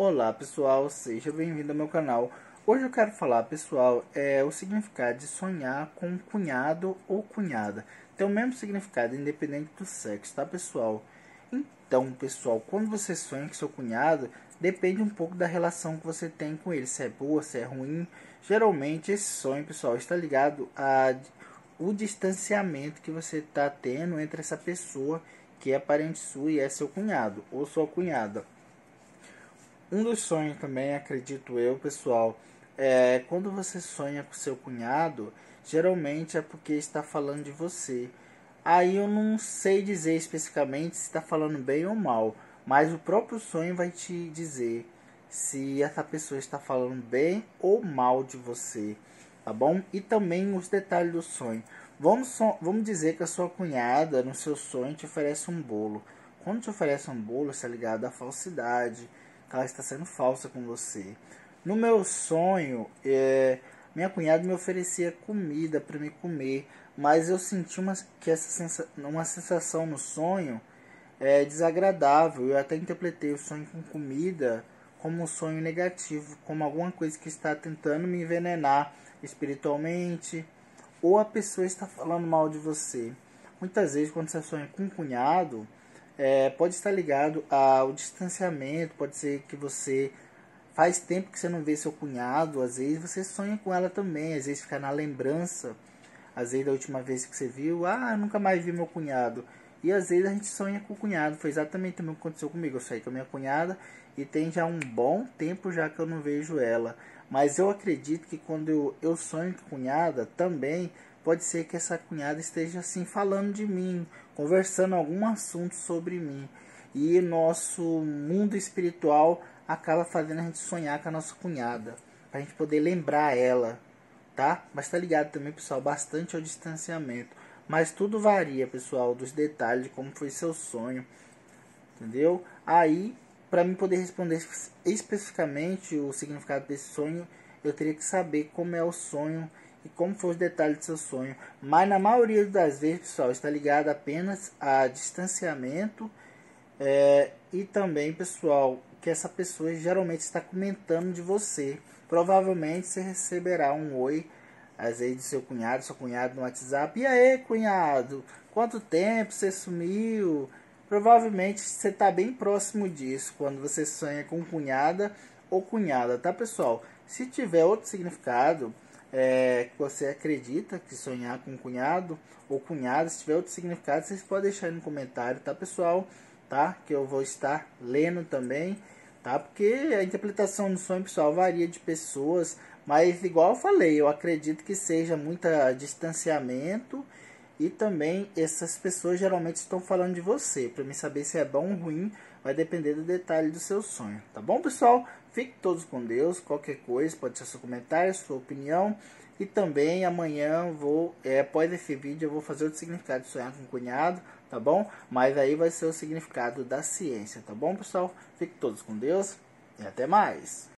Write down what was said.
Olá pessoal, seja bem-vindo ao meu canal. Hoje eu quero falar, pessoal, o significado de sonhar com um cunhado ou cunhada. Tem o mesmo significado independente do sexo, tá pessoal? Então, pessoal, quando você sonha com seu cunhado, depende um pouco da relação que você tem com ele, se é boa, se é ruim. Geralmente esse sonho, pessoal, está ligado a o distanciamento que você está tendo entre essa pessoa que é parente sua e é seu cunhado ou sua cunhada. Um dos sonhos também, acredito eu, pessoal, é quando você sonha com seu cunhado, geralmente é porque está falando de você. Aí eu não sei dizer especificamente se está falando bem ou mal, mas o próprio sonho vai te dizer se essa pessoa está falando bem ou mal de você, tá bom? E também os detalhes do sonho. Vamos dizer que a sua cunhada, no seu sonho, te oferece um bolo. Quando te oferece um bolo, está ligado à falsidade, que ela está sendo falsa com você. No meu sonho, minha cunhada me oferecia comida para me comer, mas eu senti uma sensação no sonho desagradável. Eu até interpretei o sonho com comida como um sonho negativo, como alguma coisa que está tentando me envenenar espiritualmente, ou a pessoa está falando mal de você. Muitas vezes, quando você sonha com um cunhado, pode estar ligado ao distanciamento, pode ser que você faz tempo que você não vê seu cunhado, às vezes você sonha com ela também, às vezes fica na lembrança, às vezes da última vez que você viu, eu nunca mais vi meu cunhado. E às vezes a gente sonha com o cunhado, foi exatamente também o que aconteceu comigo. Eu saí com a minha cunhada e tem já um bom tempo já que eu não vejo ela. Mas eu acredito que quando eu sonho com a cunhada, também pode ser que essa cunhada esteja assim falando de mim, conversando algum assunto sobre mim. E nosso mundo espiritual acaba fazendo a gente sonhar com a nossa cunhada, para a gente poder lembrar ela, tá? Mas tá ligado também, pessoal, bastante ao distanciamento. Mas tudo varia, pessoal, dos detalhes de como foi seu sonho, entendeu? Aí, para mim poder responder especificamente o significado desse sonho, eu teria que saber como é o sonho e como foram os detalhes do seu sonho. Mas na maioria das vezes, pessoal, está ligado apenas a distanciamento e também, pessoal, que essa pessoa geralmente está comentando de você. Provavelmente você receberá um oi, às vezes do seu cunhado no WhatsApp. E aí, cunhado? Quanto tempo você sumiu? Provavelmente você está bem próximo disso quando você sonha com cunhada ou cunhada, tá, pessoal? Se tiver outro significado que você acredita que sonhar com cunhado ou cunhada, se tiver outro significado, vocês podem deixar aí no comentário, tá, pessoal? Tá? Que eu vou estar lendo também, tá? Porque a interpretação do sonho, pessoal, varia de pessoas, mas igual eu falei, eu acredito que seja muito distanciamento e também essas pessoas geralmente estão falando de você. Para mim saber se é bom ou ruim, vai depender do detalhe do seu sonho, tá bom, pessoal? Fiquem todos com Deus. Qualquer coisa, pode ser seu comentário, sua opinião. E também amanhã após esse vídeo, eu vou fazer o significado de sonhar com o cunhado, tá bom? Mas aí vai ser o significado da ciência, tá bom, pessoal? Fiquem todos com Deus e até mais.